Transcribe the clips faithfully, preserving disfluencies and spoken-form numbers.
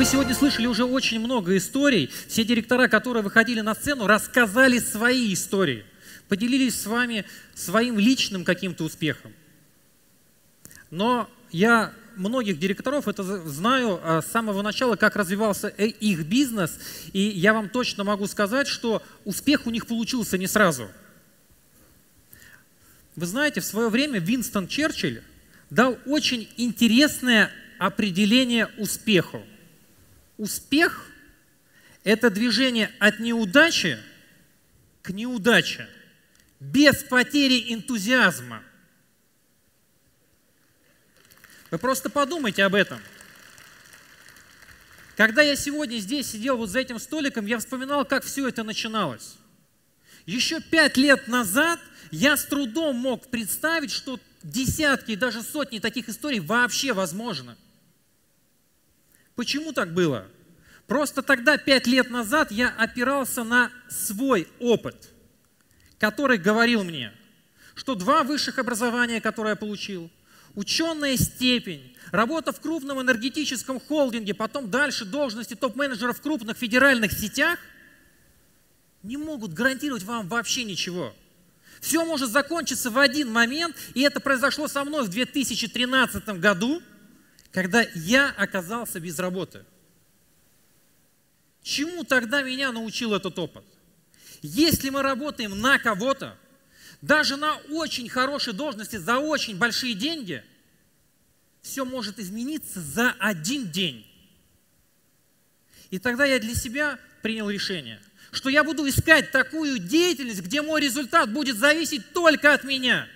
сегодня слышали уже очень много историй. Все директора, которые выходили на сцену, рассказали свои истории, поделились с вами своим личным каким-то успехом. Но я многих директоров это знаю с самого начала, как развивался их бизнес, и я вам точно могу сказать, что успех у них получился не сразу. Вы знаете, в свое время Уинстон Черчилль дал очень интересное определение успеху. Успех – это движение от неудачи к неудаче, без потери энтузиазма. Вы просто подумайте об этом. Когда я сегодня здесь сидел вот за этим столиком, я вспоминал, как все это начиналось. Еще пять лет назад я с трудом мог представить, что десятки и даже сотни таких историй вообще возможны. Почему так было? Просто тогда, пять лет назад, я опирался на свой опыт, который говорил мне, что два высших образования, которые я получил, ученая степень, работа в крупном энергетическом холдинге, потом дальше должности топ-менеджера в крупных федеральных сетях, не могут гарантировать вам вообще ничего. Все может закончиться в один момент, и это произошло со мной в две тысячи тринадцатом году, когда я оказался без работы. Чему тогда меня научил этот опыт? Если мы работаем на кого-то, даже на очень хорошей должности, за очень большие деньги, все может измениться за один день. И тогда я для себя принял решение, что я буду искать такую деятельность, где мой результат будет зависеть только от меня.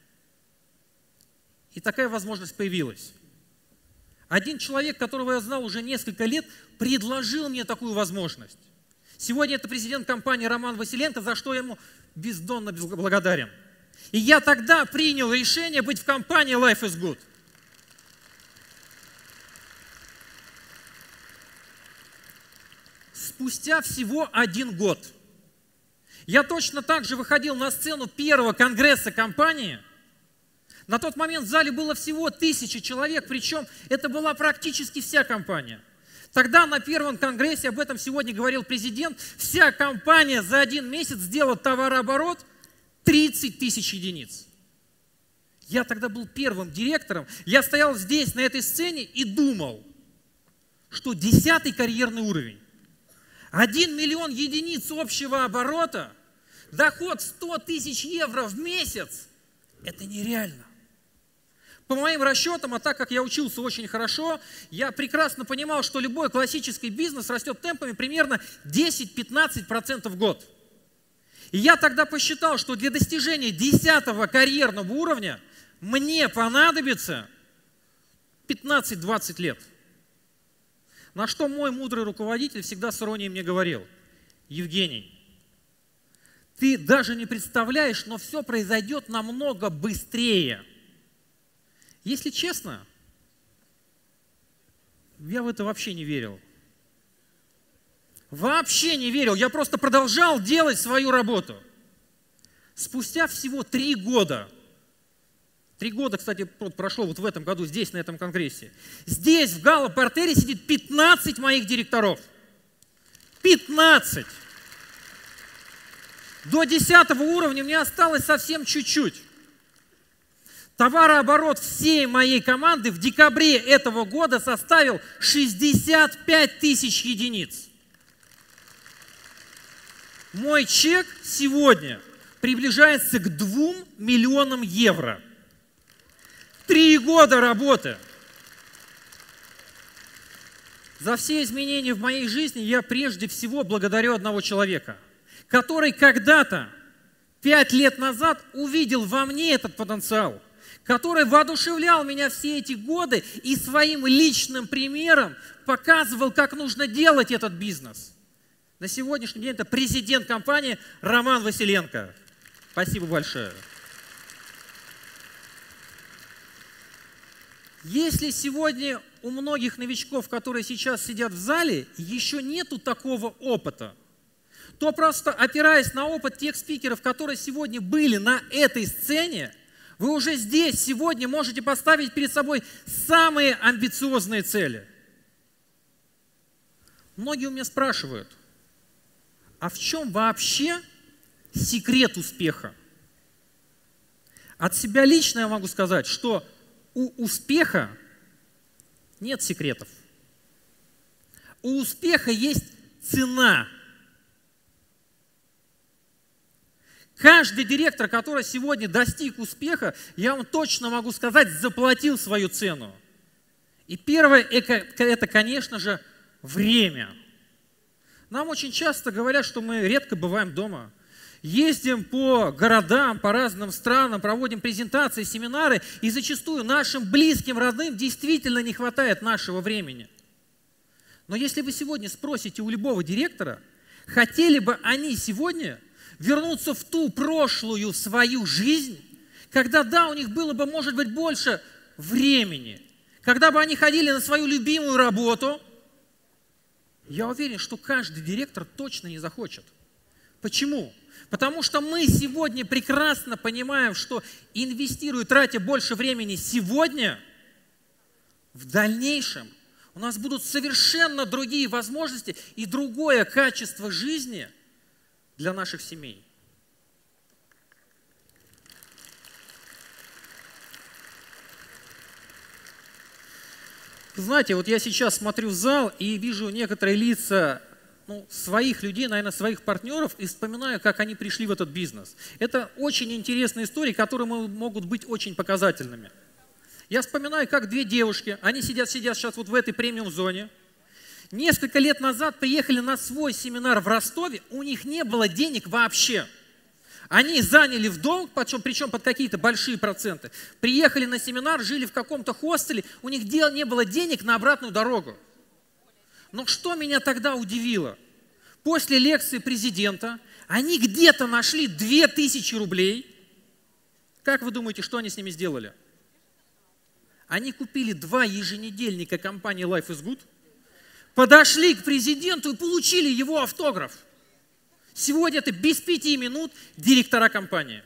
И такая возможность появилась. Один человек, которого я знал уже несколько лет, предложил мне такую возможность. Сегодня это президент компании Роман Василенко, за что я ему бездонно благодарен. И я тогда принял решение быть в компании Life is Good. Спустя всего один год я точно так же выходил на сцену первого конгресса компании. На тот момент в зале было всего тысяча человек, причем это была практически вся компания. Тогда на первом конгрессе, об этом сегодня говорил президент, вся компания за один месяц сделала товарооборот тридцать тысяч единиц. Я тогда был первым директором, я стоял здесь, на этой сцене и думал, что десятый карьерный уровень, один миллион единиц общего оборота, доход сто тысяч евро в месяц, это нереально. По моим расчетам, а так как я учился очень хорошо, я прекрасно понимал, что любой классический бизнес растет темпами примерно десять-пятнадцать процентов в год. И я тогда посчитал, что для достижения десятого карьерного уровня мне понадобится пятнадцать-двадцать лет. На что мой мудрый руководитель всегда с иронией мне говорил: Евгений, ты даже не представляешь, но все произойдет намного быстрее. Если честно, я в это вообще не верил. Вообще не верил. Я просто продолжал делать свою работу. Спустя всего три года, три года, кстати, прошло вот в этом году, здесь, на этом конгрессе, здесь, в гала-партере, сидит пятнадцать моих директоров. пятнадцать! До десятого уровня мне осталось совсем чуть-чуть. Товарооборот всей моей команды в декабре этого года составил шестьдесят пять тысяч единиц. Мой чек сегодня приближается к двум миллионам евро. Три года работы. За все изменения в моей жизни я прежде всего благодарю одного человека, который когда-то, пять лет назад, увидел во мне этот потенциал, который воодушевлял меня все эти годы и своим личным примером показывал, как нужно делать этот бизнес. На сегодняшний день это президент компании Роман Василенко. Спасибо большое. Если сегодня у многих новичков, которые сейчас сидят в зале, еще нету такого опыта, то просто опираясь на опыт тех спикеров, которые сегодня были на этой сцене, вы уже здесь сегодня можете поставить перед собой самые амбициозные цели. Многие у меня спрашивают, а в чем вообще секрет успеха? От себя лично я могу сказать, что у успеха нет секретов. У успеха есть цена. Каждый директор, который сегодня достиг успеха, я вам точно могу сказать, заплатил свою цену. И первое, это, конечно же, время. Нам очень часто говорят, что мы редко бываем дома. Ездим по городам, по разным странам, проводим презентации, семинары, и зачастую нашим близким, родным действительно не хватает нашего времени. Но если вы сегодня спросите у любого директора, хотели бы они сегодня вернуться в ту прошлую свою жизнь, когда, да, у них было бы, может быть, больше времени, когда бы они ходили на свою любимую работу, я уверен, что каждый директор точно не захочет. Почему? Потому что мы сегодня прекрасно понимаем, что инвестируя, тратя больше времени сегодня, в дальнейшем у нас будут совершенно другие возможности и другое качество жизни для наших семей. Знаете, вот я сейчас смотрю в зал и вижу некоторые лица, ну, своих людей, наверное, своих партнеров, и вспоминаю, как они пришли в этот бизнес. Это очень интересные истории, которые могут быть очень показательными. Я вспоминаю, как две девушки, они сидят, сидят сейчас вот в этой премиум-зоне. Несколько лет назад приехали на свой семинар в Ростове, у них не было денег вообще. Они заняли в долг, причем, причем под какие-то большие проценты. Приехали на семинар, жили в каком-то хостеле, у них не было денег на обратную дорогу. Но что меня тогда удивило? После лекции президента они где-то нашли две тысячи рублей. Как вы думаете, что они с ними сделали? Они купили два еженедельника компании Life is Good, подошли к президенту и получили его автограф. Сегодня это без пяти минут директора компании.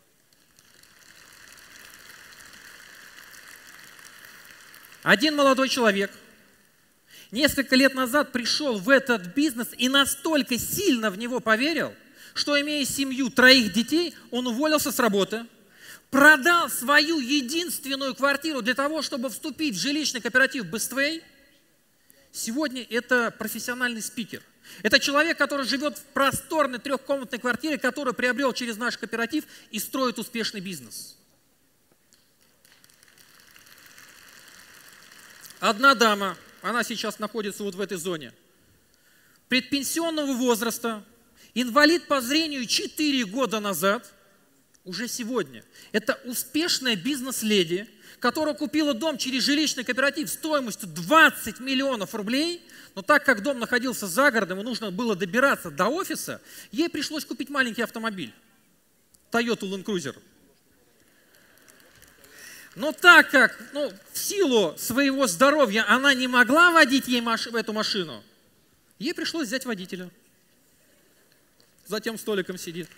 Один молодой человек несколько лет назад пришел в этот бизнес и настолько сильно в него поверил, что, имея семью, троих детей, он уволился с работы, продал свою единственную квартиру для того, чтобы вступить в жилищный кооператив Best-Way. Сегодня это профессиональный спикер. Это человек, который живет в просторной трехкомнатной квартире, которую приобрел через наш кооператив и строит успешный бизнес. Одна дама, она сейчас находится вот в этой зоне, предпенсионного возраста, инвалид по зрению четыре года назад, уже сегодня. Это успешная бизнес-леди, которая купила дом через жилищный кооператив стоимостью двадцать миллионов рублей, но так как дом находился за городом и нужно было добираться до офиса, ей пришлось купить маленький автомобиль, Toyota Land Cruiser. Но так как, ну, в силу своего здоровья она не могла водить ей маш... эту машину, ей пришлось взять водителя. За тем столиком сидит.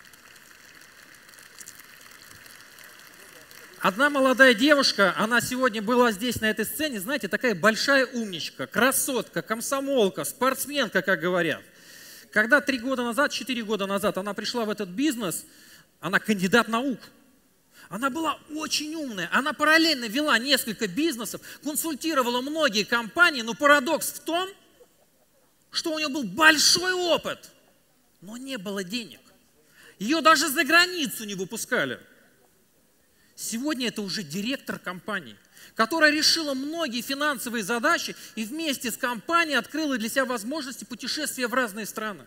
Одна молодая девушка, она сегодня была здесь, на этой сцене, знаете, такая большая умничка, красотка, комсомолка, спортсменка, как говорят. Когда три года назад, четыре года назад она пришла в этот бизнес, она кандидат наук. Она была очень умная, она параллельно вела несколько бизнесов, консультировала многие компании, но парадокс в том, что у нее был большой опыт, но не было денег. Ее даже за границу не выпускали. Сегодня это уже директор компании, которая решила многие финансовые задачи и вместе с компанией открыла для себя возможности путешествия в разные страны.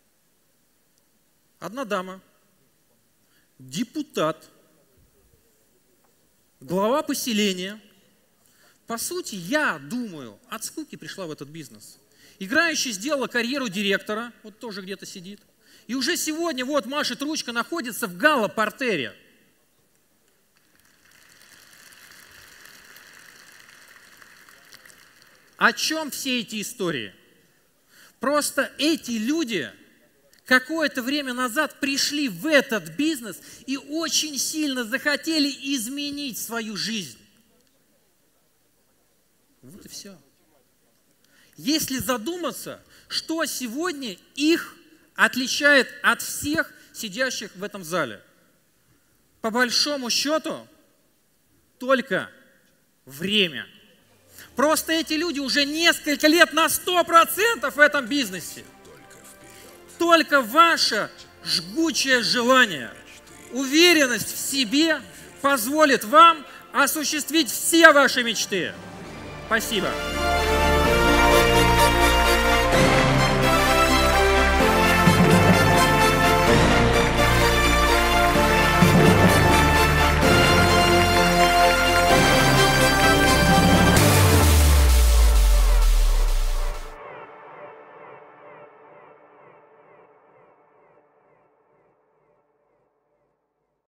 Одна дама, депутат, глава поселения, по сути, я думаю, от скуки пришла в этот бизнес. Играющая сделала карьеру директора, вот тоже где-то сидит, и уже сегодня вот машет ручка, находится в гала-портере. О чем все эти истории? Просто эти люди какое-то время назад пришли в этот бизнес и очень сильно захотели изменить свою жизнь. Вот и все. если задуматься, что сегодня их отличает от всех сидящих в этом зале? По большому счету, только время. Просто эти люди уже несколько лет на сто процентов в этом бизнесе. Только ваше жгучее желание, уверенность в себе позволит вам осуществить все ваши мечты. Спасибо.